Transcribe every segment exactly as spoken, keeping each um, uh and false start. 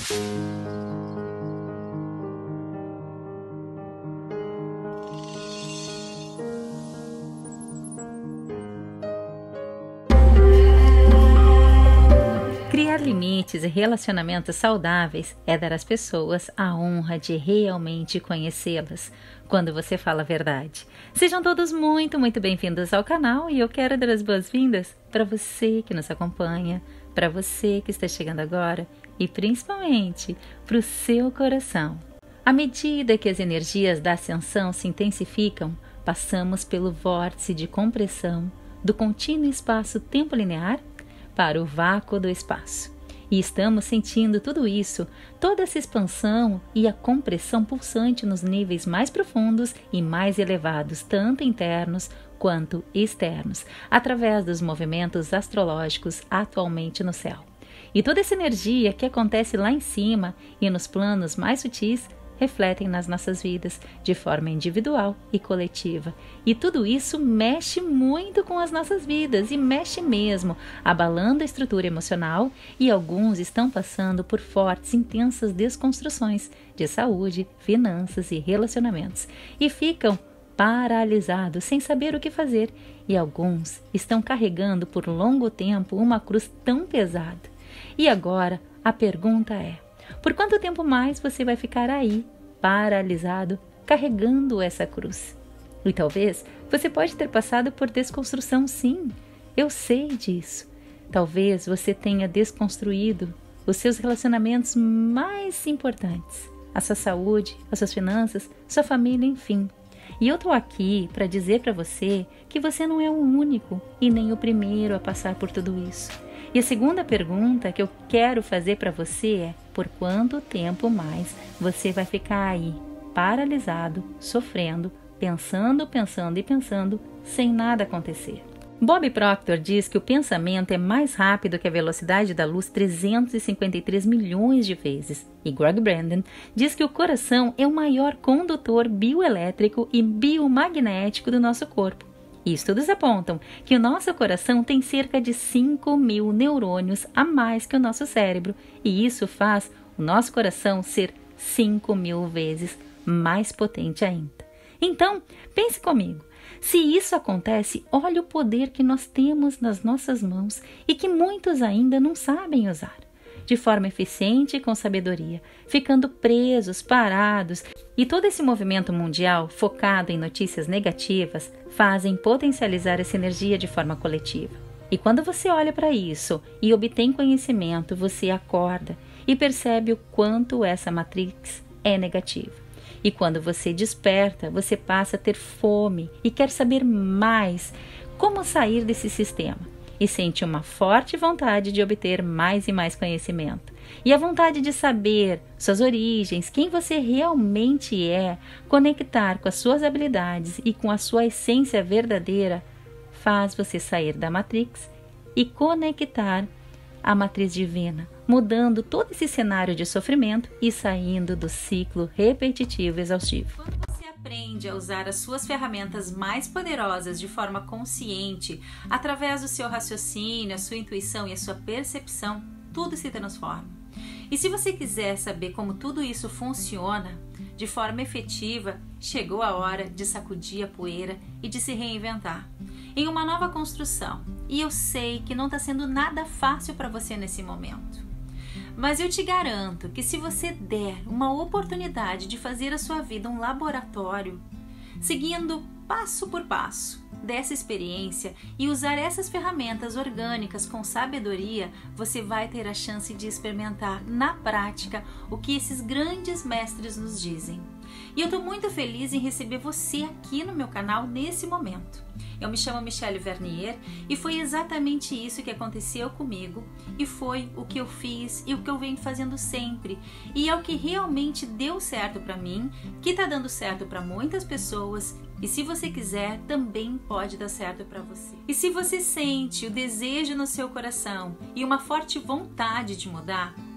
Criar limites e relacionamentos saudáveis é dar às pessoas a honra de realmente conhecê-las quando você fala a verdade. Sejam todos muito, muito bem-vindos ao canal e eu quero dar as boas-vindas para você que nos acompanha, para você que está chegando agora e principalmente para o seu coração. À medida que as energias da ascensão se intensificam, passamos pelo vórtice de compressão do contínuo espaço-tempo linear para o vácuo do espaço. E estamos sentindo tudo isso, toda essa expansão e a compressão pulsante nos níveis mais profundos e mais elevados, tanto internos quanto externos, através dos movimentos astrológicos atualmente no céu. E toda essa energia que acontece lá em cima e nos planos mais sutis refletem nas nossas vidas de forma individual e coletiva. E tudo isso mexe muito com as nossas vidas, e mexe mesmo, abalando a estrutura emocional, e alguns estão passando por fortes, intensas desconstruções de saúde, finanças e relacionamentos, e ficam paralisados, sem saber o que fazer, e alguns estão carregando por longo tempo uma cruz tão pesada. E agora a pergunta é: por quanto tempo mais você vai ficar aí, paralisado, carregando essa cruz? E talvez você pode ter passado por desconstrução, sim. Eu sei disso. Talvez você tenha desconstruído os seus relacionamentos mais importantes, a sua saúde, as suas finanças, sua família, enfim. E eu tô aqui para dizer para você que você não é o único e nem o primeiro a passar por tudo isso. E a segunda pergunta que eu quero fazer para você é: por quanto tempo mais você vai ficar aí, paralisado, sofrendo, pensando, pensando e pensando, sem nada acontecer? Bob Proctor diz que o pensamento é mais rápido que a velocidade da luz trezentos e cinquenta e três milhões de vezes. E Greg Braden diz que o coração é o maior condutor bioelétrico e biomagnético do nosso corpo. E estudos apontam que o nosso coração tem cerca de cinco mil neurônios a mais que o nosso cérebro, e isso faz o nosso coração ser cinco mil vezes mais potente ainda. Então, pense comigo, se isso acontece, olha o poder que nós temos nas nossas mãos e que muitos ainda não sabem usar de forma eficiente e com sabedoria, ficando presos, parados, e todo esse movimento mundial focado em notícias negativas fazem potencializar essa energia de forma coletiva. E quando você olha para isso e obtém conhecimento, você acorda e percebe o quanto essa matrix é negativa. E quando você desperta, você passa a ter fome e quer saber mais como sair desse sistema. E sente uma forte vontade de obter mais e mais conhecimento. E a vontade de saber suas origens, quem você realmente é, conectar com as suas habilidades e com a sua essência verdadeira, faz você sair da Matrix e conectar à matriz divina, mudando todo esse cenário de sofrimento e saindo do ciclo repetitivo e exaustivo. Quando você aprende a usar as suas ferramentas mais poderosas de forma consciente, através do seu raciocínio, a sua intuição e a sua percepção, tudo se transforma. E se você quiser saber como tudo isso funciona de forma efetiva, chegou a hora de sacudir a poeira e de se reinventar em uma nova construção. E eu sei que não está sendo nada fácil para você nesse momento. Mas eu te garanto que se você der uma oportunidade de fazer a sua vida um laboratório, seguindo passo por passo dessa experiência e usar essas ferramentas orgânicas com sabedoria, você vai ter a chance de experimentar na prática o que esses grandes mestres nos dizem. E eu estou muito feliz em receber você aqui no meu canal nesse momento. Eu me chamo Michele Vernier e foi exatamente isso que aconteceu comigo e foi o que eu fiz e o que eu venho fazendo sempre. E é o que realmente deu certo para mim, que está dando certo para muitas pessoas. E se você quiser, também pode dar certo para você. E se você sente o desejo no seu coração e uma forte vontade de mudar,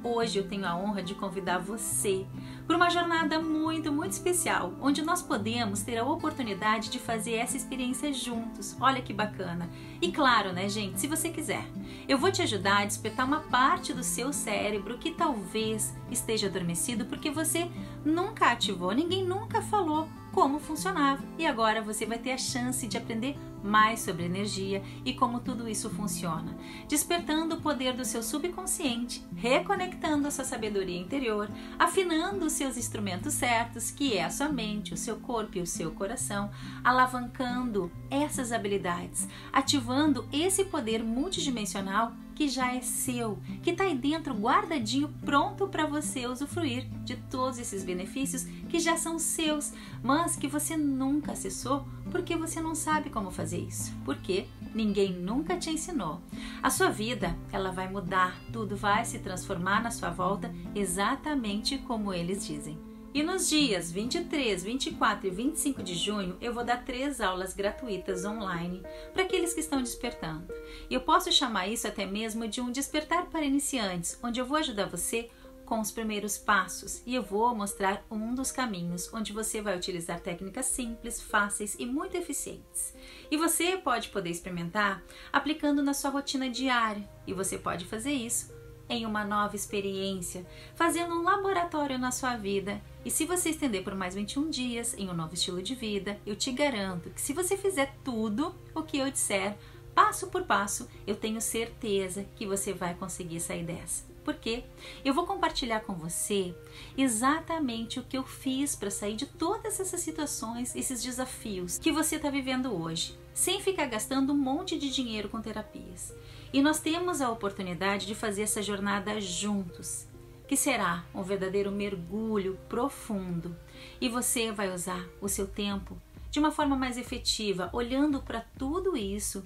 hoje eu tenho a honra de convidar você para uma jornada muito, muito especial, onde nós podemos ter a oportunidade de fazer essa experiência juntos. Olha que bacana! E claro, né, gente, se você quiser, eu vou te ajudar a despertar uma parte do seu cérebro que talvez esteja adormecido porque você nunca ativou, ninguém nunca falou como funcionava. E agora você vai ter a chance de aprender mais sobre energia e como tudo isso funciona, despertando o poder do seu subconsciente, reconectando a sua sabedoria interior, afinando os seus instrumentos certos, que é a sua mente, o seu corpo e o seu coração, alavancando essas habilidades, ativando esse poder multidimensional que já é seu, que está aí dentro guardadinho, pronto para você usufruir de todos esses benefícios que já são seus, mas que você nunca acessou porque você não sabe como fazer isso, porque ninguém nunca te ensinou. A sua vida, ela vai mudar, tudo vai se transformar na sua volta exatamente como eles dizem. E nos dias vinte e três, vinte e quatro e vinte e cinco de junho, eu vou dar três aulas gratuitas online para aqueles que estão despertando. E eu posso chamar isso até mesmo de um despertar para iniciantes, onde eu vou ajudar você com os primeiros passos e eu vou mostrar um dos caminhos onde você vai utilizar técnicas simples, fáceis e muito eficientes. E você pode poder experimentar aplicando na sua rotina diária e você pode fazer isso em uma nova experiência, fazendo um laboratório na sua vida. E se você estender por mais vinte e um dias em um novo estilo de vida, eu te garanto que se você fizer tudo o que eu disser, passo por passo, eu tenho certeza que você vai conseguir sair dessa. Porque eu vou compartilhar com você exatamente o que eu fiz para sair de todas essas situações, esses desafios que você está vivendo hoje, sem ficar gastando um monte de dinheiro com terapias. E nós temos a oportunidade de fazer essa jornada juntos, que será um verdadeiro mergulho profundo. E você vai usar o seu tempo de uma forma mais efetiva, olhando para tudo isso,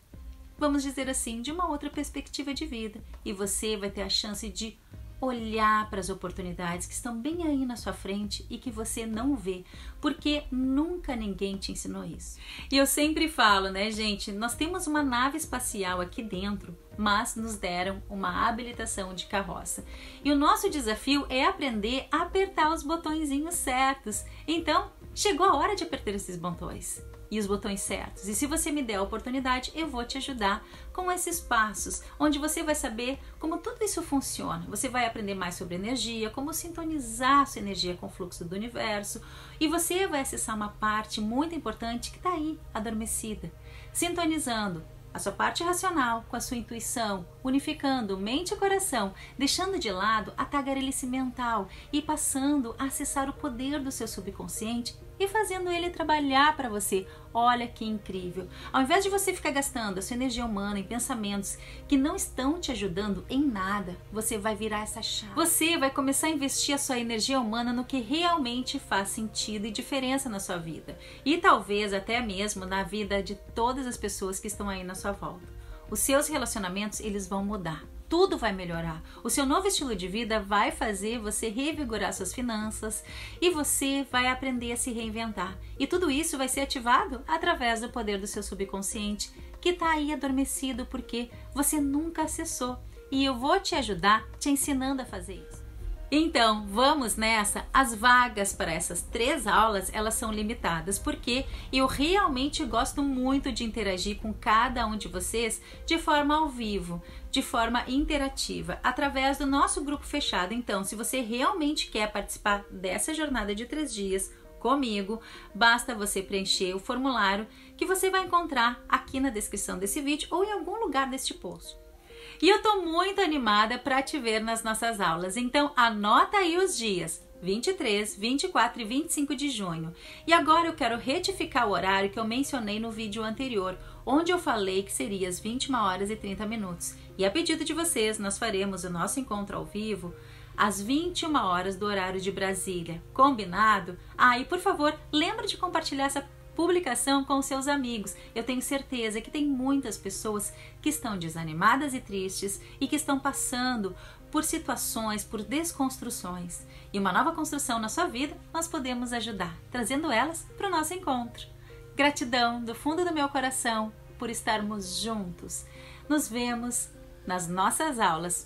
vamos dizer assim, de uma outra perspectiva de vida. E você vai ter a chance de olhar para as oportunidades que estão bem aí na sua frente e que você não vê, porque nunca ninguém te ensinou isso. E eu sempre falo, né, gente, nós temos uma nave espacial aqui dentro, mas nos deram uma habilitação de carroça. E o nosso desafio é aprender a apertar os botõezinhos certos. Então, chegou a hora de apertar esses botões. E os botões certos. E se você me der a oportunidade, eu vou te ajudar com esses passos, onde você vai saber como tudo isso funciona. Você vai aprender mais sobre energia, como sintonizar a sua energia com o fluxo do universo, e você vai acessar uma parte muito importante que está aí, adormecida, sintonizando a sua parte racional com a sua intuição, unificando mente e coração, deixando de lado a tagarelice mental e passando a acessar o poder do seu subconsciente e fazendo ele trabalhar para você. Olha que incrível! Ao invés de você ficar gastando a sua energia humana em pensamentos que não estão te ajudando em nada, você vai virar essa chave. Você vai começar a investir a sua energia humana no que realmente faz sentido e diferença na sua vida. E talvez até mesmo na vida de todas as pessoas que estão aí na sua volta. Os seus relacionamentos, eles vão mudar. Tudo vai melhorar. O seu novo estilo de vida vai fazer você revigorar suas finanças e você vai aprender a se reinventar. E tudo isso vai ser ativado através do poder do seu subconsciente, que está aí adormecido porque você nunca acessou. E eu vou te ajudar te ensinando a fazer isso. Então, vamos nessa. As vagas para essas três aulas, elas são limitadas, porque eu realmente gosto muito de interagir com cada um de vocês de forma ao vivo, de forma interativa, através do nosso grupo fechado. Então, se você realmente quer participar dessa jornada de três dias comigo, basta você preencher o formulário que você vai encontrar aqui na descrição desse vídeo ou em algum lugar deste post. E eu tô muito animada para te ver nas nossas aulas, então anota aí os dias, vinte e três, vinte e quatro e vinte e cinco de junho. E agora eu quero retificar o horário que eu mencionei no vídeo anterior, onde eu falei que seria às vinte e uma horas e trinta minutos. E a pedido de vocês, nós faremos o nosso encontro ao vivo às vinte e uma horas do horário de Brasília. Combinado? Ah, e por favor, lembra de compartilhar essa publicação com seus amigos. Eu tenho certeza que tem muitas pessoas que estão desanimadas e tristes e que estão passando por situações, por desconstruções. E uma nova construção na sua vida nós podemos ajudar, trazendo elas para o nosso encontro. Gratidão do fundo do meu coração por estarmos juntos. Nos vemos nas nossas aulas.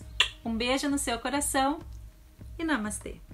Um beijo no seu coração e namastê!